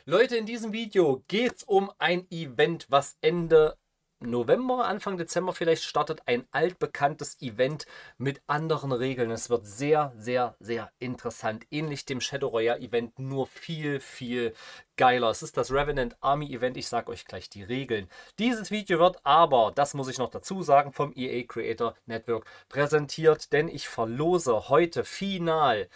Leute, in diesem Video geht es um ein Event, was Ende November, Anfang Dezember vielleicht startet. Ein altbekanntes Event mit anderen Regeln. Es wird sehr, sehr, sehr interessant. Ähnlich dem Shadow Royale Event, nur viel, viel geiler. Es ist das Revenant Army Event. Ich sage euch gleich die Regeln. Dieses Video wird aber, das muss ich noch dazu sagen, vom EA Creator Network präsentiert, denn ich verlose heute final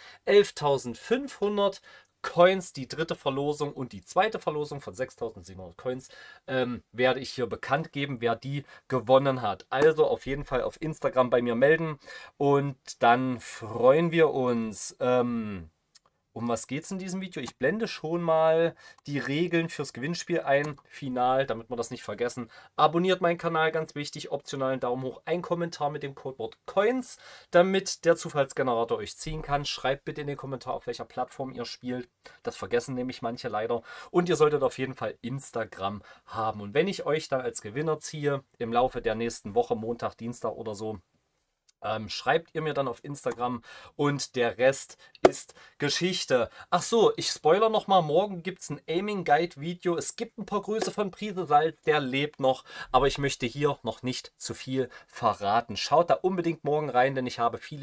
11.500 Coins, die dritte Verlosung und die zweite Verlosung von 6.700 Coins werde ich hier bekannt geben, wer die gewonnen hat. Also auf jeden Fall auf Instagram bei mir melden und dann freuen wir uns. Um was geht es in diesem Video? Ich blende schon mal die Regeln fürs Gewinnspiel ein, final, damit wir das nicht vergessen. Abonniert meinen Kanal, ganz wichtig, optional einen Daumen hoch, ein Kommentar mit dem Codewort COINS, damit der Zufallsgenerator euch ziehen kann. Schreibt bitte in den Kommentar, auf welcher Plattform ihr spielt. Das vergessen nämlich manche leider. Und ihr solltet auf jeden Fall Instagram haben. Und wenn ich euch dann als Gewinner ziehe, im Laufe der nächsten Woche, Montag, Dienstag oder so, schreibt ihr mir dann auf Instagram und der Rest ist Geschichte. Ach so, ich spoiler nochmal, morgen gibt es ein Aiming Guide Video. Es gibt ein paar Grüße von Prisesalz, der lebt noch, aber ich möchte hier noch nicht zu viel verraten. Schaut da unbedingt morgen rein, denn ich habe viele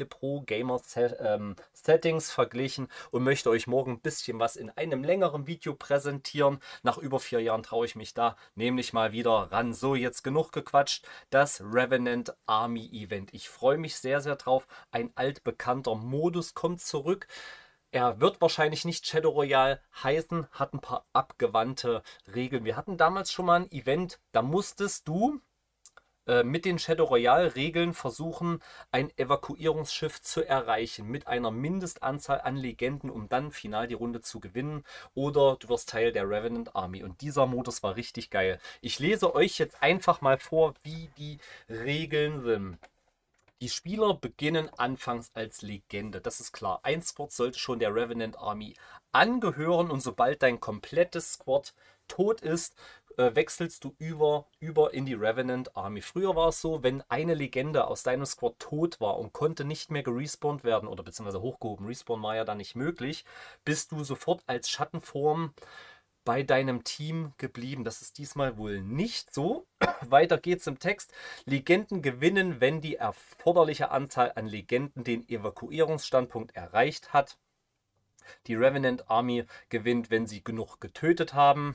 Pro-Gamer-Settings verglichen und möchte euch morgen ein bisschen was in einem längeren Video präsentieren. Nach über 4 Jahren traue ich mich da nämlich mal wieder ran. So, jetzt genug gequatscht. Das Revenant Army Event. Ich freue mich sehr, sehr drauf. Ein altbekannter Modus kommt zurück. Er wird wahrscheinlich nicht Shadow Royale heißen, hat ein paar abgewandte Regeln. Wir hatten damals schon mal ein Event, da musstest du mit den Shadow Royale Regeln versuchen, ein Evakuierungsschiff zu erreichen mit einer Mindestanzahl an Legenden, um dann final die Runde zu gewinnen, oder du wirst Teil der Revenant Army. Und dieser Modus war richtig geil. Ich lese euch jetzt einfach mal vor, wie die Regeln sind. Die Spieler beginnen anfangs als Legende, das ist klar. Ein Squad sollte schon der Revenant Army angehören und sobald dein komplettes Squad tot ist, wechselst du über in die Revenant Army. Früher war es so, wenn eine Legende aus deinem Squad tot war und konnte nicht mehr gerespawnt werden oder beziehungsweise hochgehoben, Respawn war ja dann nicht möglich, bist du sofort als Schattenform bei deinem Team geblieben. Das ist diesmal wohl nicht so. Weiter geht's im Text. Legenden gewinnen, wenn die erforderliche Anzahl an Legenden den Evakuierungsstandpunkt erreicht hat. Die Revenant Army gewinnt, wenn sie genug getötet haben.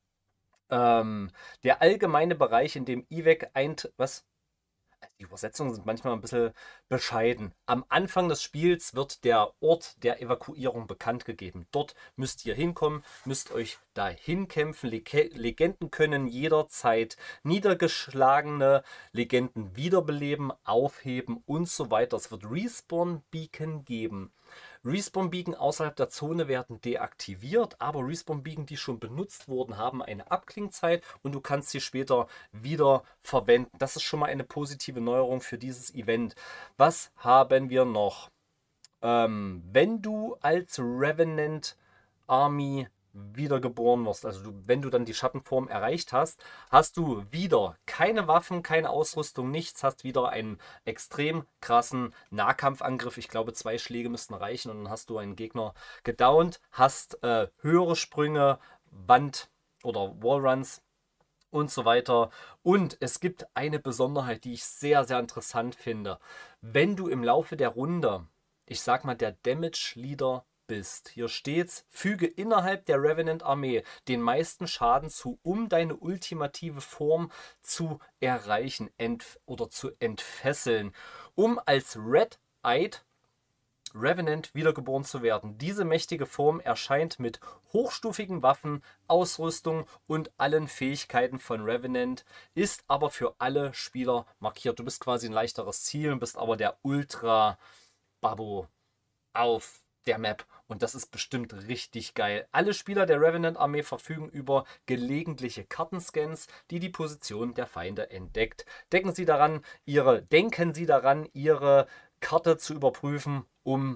Der allgemeine Bereich, in dem Evac was? Die Übersetzungen sind manchmal ein bisschen bescheiden. Am Anfang des Spiels wird der Ort der Evakuierung bekannt gegeben. Dort müsst ihr hinkommen, müsst euch dahin kämpfen. Legenden können jederzeit niedergeschlagene Legenden wiederbeleben, aufheben und so weiter. Es wird Respawn-Beacon geben. Respawn-Beacon außerhalb der Zone werden deaktiviert, aber Respawn-Beacon, die schon benutzt wurden, haben eine Abklingzeit und du kannst sie später wieder verwenden. Das ist schon mal eine positive Neuerung für dieses Event. Was haben wir noch? Wenn du als Revenant Army wiedergeboren wirst, also wenn du dann die Schattenform erreicht hast, hast du wieder keine Waffen, keine Ausrüstung, nichts, hast wieder einen extrem krassen Nahkampfangriff. Ich glaube, 2 Schläge müssten reichen und dann hast du einen Gegner gedownt, hast höhere Sprünge, Wand- oder Wallruns und so weiter. Und es gibt eine Besonderheit, die ich sehr, sehr interessant finde. Wenn du im Laufe der Runde, ich sag mal, der Damage Leader bist. Hier steht's, füge innerhalb der Revenant Armee den meisten Schaden zu, um deine ultimative Form zu erreichen oder zu entfesseln, um als Red-Eyed Revenant wiedergeboren zu werden. Diese mächtige Form erscheint mit hochstufigen Waffen, Ausrüstung und allen Fähigkeiten von Revenant, ist aber für alle Spieler markiert. Du bist quasi ein leichteres Ziel und bist aber der Ultra-Babbo auf der Map und das ist bestimmt richtig geil. Alle Spieler der Revenant-Armee verfügen über gelegentliche Kartenscans, die die Position der Feinde entdeckt. Denken Sie daran, Ihre Karte zu überprüfen, um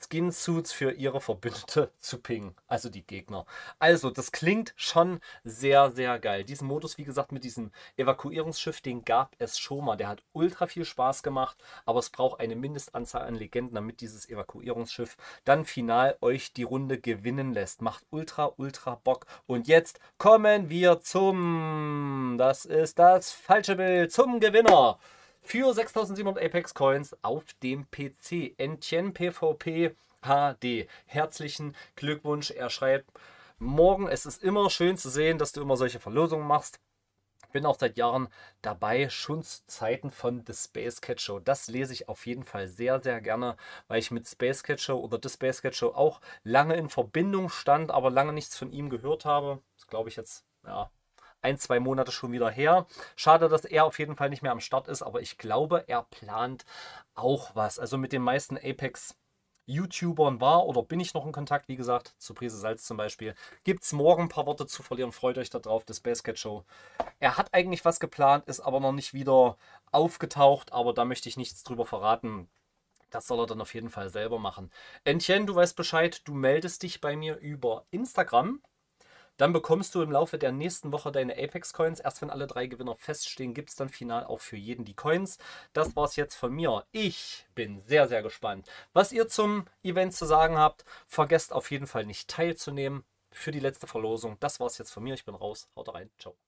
Skin-Suits für ihre Verbündete zu pingen, also die Gegner. Also, das klingt schon sehr, sehr geil. Diesen Modus, wie gesagt, mit diesem Evakuierungsschiff, den gab es schon mal. Der hat ultra viel Spaß gemacht, aber es braucht eine Mindestanzahl an Legenden, damit dieses Evakuierungsschiff dann final euch die Runde gewinnen lässt. Macht ultra, ultra Bock. Und jetzt kommen wir das ist das falsche Bild, zum Gewinner. Für 6700 Apex Coins auf dem PC. Entienne PvP HD. Herzlichen Glückwunsch. Er schreibt, morgen, es ist immer schön zu sehen, dass du immer solche Verlosungen machst. Bin auch seit Jahren dabei, schon zu Zeiten von The Space Cat Show. Das lese ich auf jeden Fall sehr, sehr gerne, weil ich mit Space Cat Show oder The Space Cat Show auch lange in Verbindung stand, aber lange nichts von ihm gehört habe. Das glaube ich jetzt, ja, 1, 2 Monate schon wieder her. Schade, dass er auf jeden Fall nicht mehr am Start ist, aber ich glaube, er plant auch was. Also mit den meisten Apex YouTubern war oder bin ich noch in Kontakt, wie gesagt, zu Prise Salz zum Beispiel. Gibt es morgen ein paar Worte zu verlieren, freut euch darauf, das Space Cat Show. Er hat eigentlich was geplant, ist aber noch nicht wieder aufgetaucht, aber da möchte ich nichts drüber verraten. Das soll er dann auf jeden Fall selber machen. Entienne, du weißt Bescheid, du meldest dich bei mir über Instagram. Dann bekommst du im Laufe der nächsten Woche deine Apex-Coins. Erst wenn alle 3 Gewinner feststehen, gibt es dann final auch für jeden die Coins. Das war es jetzt von mir. Ich bin sehr, sehr gespannt, was ihr zum Event zu sagen habt. Vergesst auf jeden Fall nicht teilzunehmen für die letzte Verlosung. Das war es jetzt von mir. Ich bin raus. Haut rein. Ciao.